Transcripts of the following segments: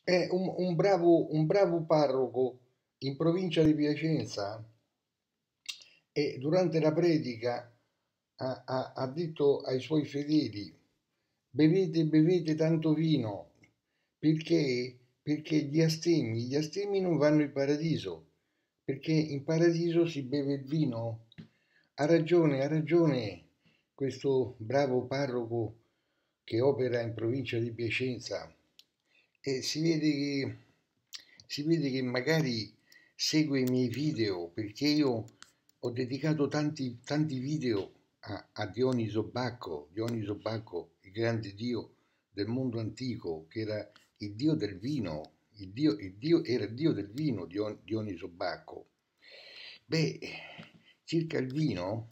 È un bravo parroco in provincia di Piacenza e durante la predica ha detto ai suoi fedeli: bevete, bevete tanto vino, perché gli astemi non vanno in paradiso, perché in paradiso si beve il vino. Ha ragione questo bravo parroco che opera in provincia di Piacenza e si vede che magari segue i miei video perché io ho dedicato tanti video a Dioniso Bacco, il grande dio del mondo antico, che era il dio del vino, era il dio del vino, Dioniso Bacco. Beh, circa il vino,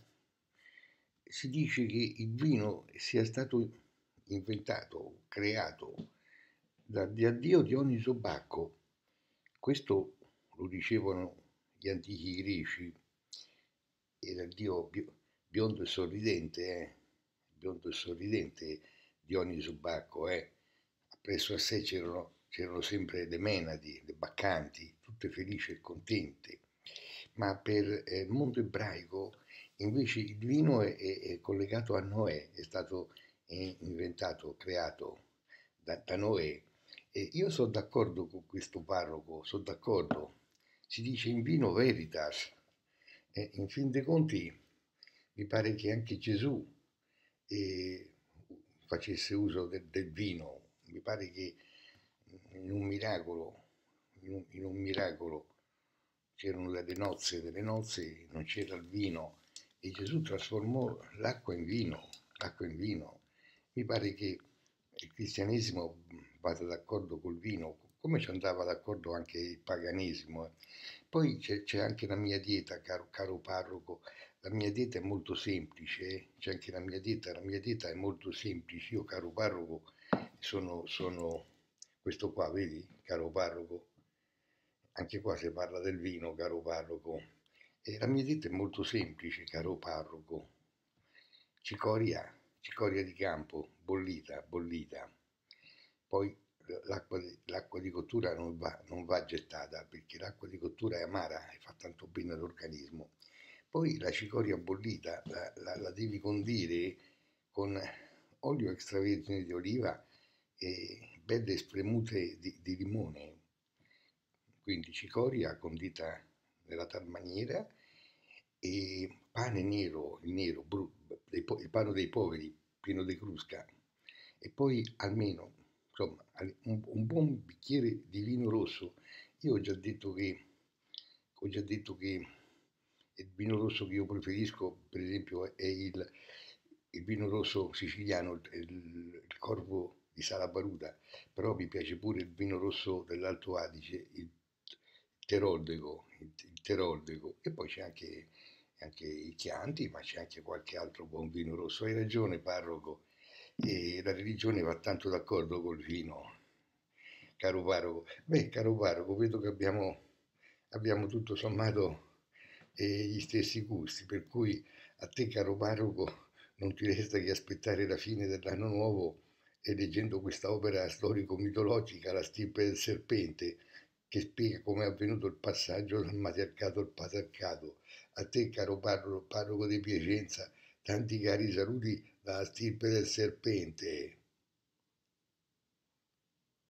si dice che il vino sia stato inventato, creato da dio Dioniso Bacco. Questo lo dicevano gli antichi greci, era il dio biondo e sorridente, biondo e sorridente Dioniso Bacco, Presso a sé c'erano sempre le menadi, le baccanti, tutte felici e contente. Ma per il mondo ebraico invece il vino è collegato a Noè, è stato inventato, creato da Noè. E io sono d'accordo con questo parroco, sono d'accordo. Si dice in vino veritas. E in fin dei conti mi pare che anche Gesù eh, facesse uso del vino. Mi pare che in un miracolo, in un miracolo c'erano delle nozze, non c'era il vino e Gesù trasformò l'acqua in vino. Mi pare che il cristianesimo vada d'accordo col vino, come ci andava d'accordo anche il paganesimo. Poi c'è anche la mia dieta, caro parroco, la mia dieta è molto semplice, c'è anche la mia dieta è molto semplice. Io, caro parroco, sono questo qua, vedi, caro parroco? Anche qua si parla del vino, caro parroco. E la mia dieta è molto semplice, caro parroco. Cicoria, cicoria di campo, bollita. Poi l'acqua di cottura non va gettata perché l'acqua di cottura è amara e fa tanto bene all'organismo. Poi la cicoria bollita la devi condire con olio extravergine di oliva e belle spremute di limone, quindi cicoria condita nella tal maniera e pane nero, il pane dei poveri, pieno di crusca, e poi almeno insomma, un buon bicchiere di vino rosso. Io ho già detto che il vino rosso che io preferisco, per esempio, è il vino rosso siciliano, il Corvo di Salabaruta, però mi piace pure il vino rosso dell'Alto Adige, il Teroldego, e poi c'è anche il Chianti, ma c'è anche qualche altro buon vino rosso. Hai ragione, parroco, e la religione va tanto d'accordo col vino, caro parroco. Beh, caro parroco, vedo che abbiamo tutto sommato gli stessi gusti, per cui a te, caro parroco, non ti resta che aspettare la fine dell'anno nuovo e leggendo questa opera storico-mitologica, La stirpe del serpente, che spiega come è avvenuto il passaggio dal matriarcato al patriarcato. A te, caro parroco di Piacenza, tanti cari saluti dalla stirpe del serpente.